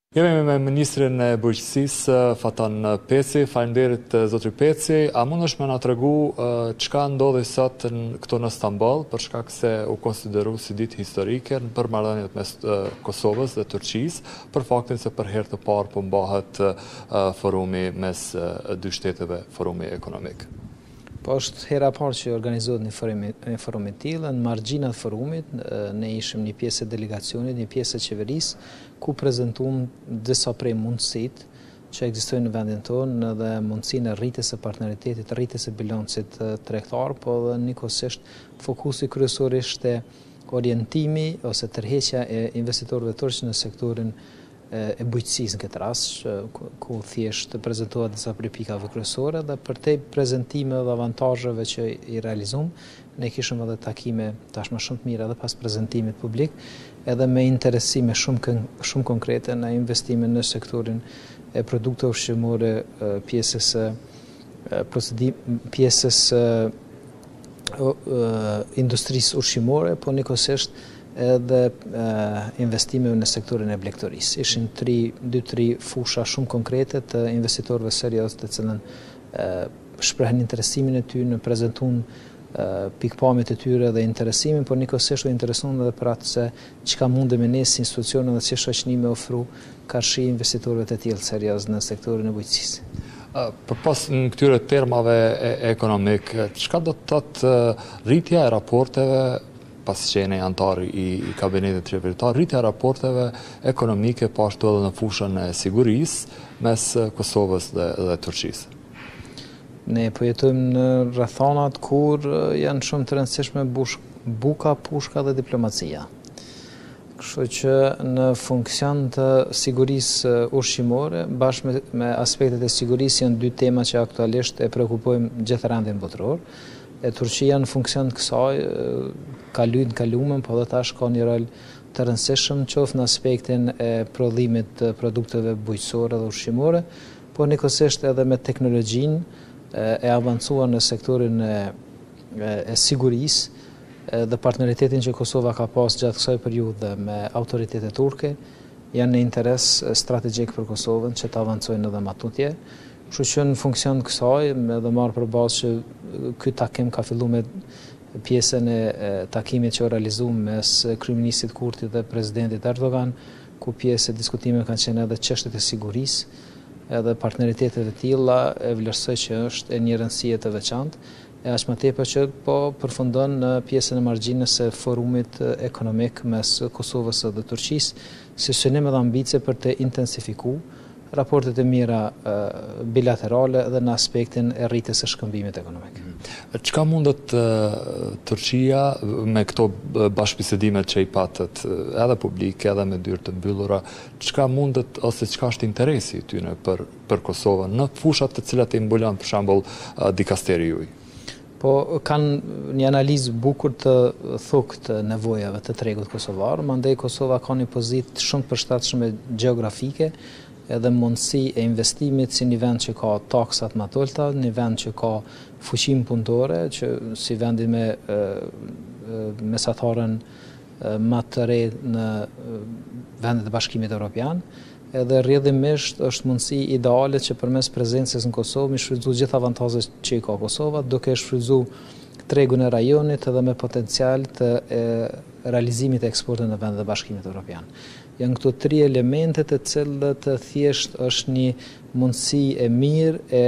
Jemi me Ministrin e Bujqësisë, Fatan Peci. Faleminderit zotri Peci. A mund është me na tregu çka ndodhi sot këtu në Stamboll, për shkak se u konsideru si ditë historike për marrëdhëniet mes Kosovës dhe Turqisë, për faktin se për herë të parë po mbahet forumi mes dy shteteve, forumi ekonomik. Po është hera parë që organizohet një forum i tillë. Në margjinat forumit ne ishim një pjesë e delegacionit, një pjesë e qeverisë, ku prezantuam disa prej mundësitë që ekzistojnë në vendin tonë dhe mundësinë e rritjes së partneritetit, rritjes së bilancit tregtar, po dhe njëkohësisht fokusi kryesor ishte orientimi ose tërheqja e investitorëve turq në sektorin e bujqësisë në këtë rast, ku thjesht prezantohet disa prej pikave kryesore dhe për te prezantime dhe avantazheve që i realizum, ne kishim edhe takime tashmë shumë të mira edhe pas prezantimit publik, edhe me interesime shumë konkrete në investime në sektorin e produkteve ushqimore, pjesës industrisë ushqimore, po njëkohësisht edhe investime në sektorin e blegtorisë. Ishin 2-3 fusha shumë konkrete të investitorëve serioz të cilën shprehen interesimin e tyre në prezantuar pikpamjet e tyre dhe interesimin, por njëkohësisht u intereson edhe për atë se çka mundemi ne si institucione dhe si shoqëni me ofru karshi investitorëve të tillë serioz në sektorin e bujqësisë. Përpas në këtyre termave ekonomik, çka do të thotë rritja e raporteve, pas që jeni antari i kabinetit qeveritar, rritja e raporteve ekonomike, po ashtu edhe në fushën e sigurisë mes Kosovës dhe Turqisë? Ne po jetojmë në rrethonat kur janë shumë të rëndësishme buka, pushka dhe diplomacia. Kështu që në funksion të sigurisë ushqimore, bashkë me aspektet e sigurisë, janë dy tema që aktualisht e prekupojmë gjithë rendin botror. Turqia në funksion të kësaj ka luajtur në kalumen, po dhe tash ka një rol të rëndësishëm qoftë në aspektin e prodhimit të produkteve bujqësore dhe ushqimore, por njëkohësisht edhe me teknologjinë e avancuar në sektorin e sigurisë dhe partneritetin që Kosova ka pas gjatë kësaj periudhe me autoritetet turke janë në interes strategjik për Kosovën që të avancojnë edhe më tutje. Kështu që në funksion të kësaj, edhe marrë për bazë që ky takim ka filluar me pjesën e takimit që u realizua mes kryeministit Kurti dhe presidentit Erdogan, ku pjesë e diskutimeve kanë qenë edhe çështjet e sigurisë, edhe partneritetet e tilla e vlerësoj që është e një rëndësie të veçantë, e aq më tepër që po përfundon në pjesën e margjinës së forumit ekonomik mes Kosovës dhe Turqisë, si synim edhe ambicie për të intensifikuar raportet e mira bilaterale dhe në aspektin e rritjes së shkëmbimit ekonomik. Çka mundet Turqia me këto bashkëbisedimet që i patët edhe publike edhe me dyrë të mbyllura, çka mundet ose çka është interesi i tyre për Kosovën në fushat të cilat i mbulon për shembull dikasteri juaj? Po kanë një analizë bukur të thukë të nevojave të tregut kosovar, mandej Kosova ka një pozitë shumë të përshtatshme gjeografike, edhe mundësi e investimit si një vend që ka taksat më të ulta, një vend që ka fuqim punëtore, që si vendi me mesatarën më të re në vendet e Bashkimit Evropian, edhe rrjedhimisht është mundësi ideale që përmes prezencës në Kosovë mi shfrytëzu gjithë avantazhet që i ka Kosova, duke shfrytëzu tregun e rajonit edhe me potencial të realizimit e eksportit në vendet e Bashkimit Evropian. Janë këto 3 elemente të cilët thjesht është një mundësi e mirë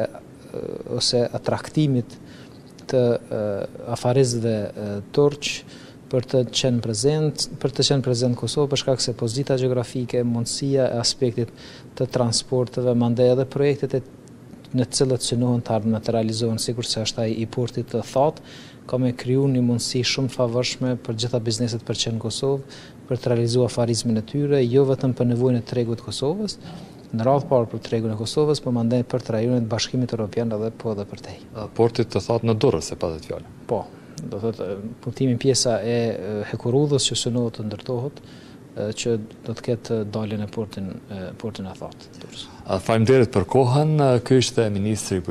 ose atraktimit të afaristëve turq për të qenë prezent Kosovë për shkak se pozita gjeografike, mundësia e aspektit të transporteve, mandej edhe projektet në të cilët synohen të ardhmen të realizohen, sikur se është ai i portit të Thatë, ka me kriju një mundësi shumë të favorshme për gjitha bizneset për qenë Kosovë, për të realizuar afarizmin e tyre, jo vetëm për nevojën e tregut të Kosovës, në radhë parë për tregun e Kosovës, por mandej për të rajonet Bashkimit Evropian edhe po edhe për tej. Portit të Thatë në Durrës e patet fjalë. Po, do thotë puntimin pjesa e Hekurudhës që synohet të ndërtohet, që do të ketë daljen e portin e Thatë. Faleminderit për kohën. Ky ishte ministri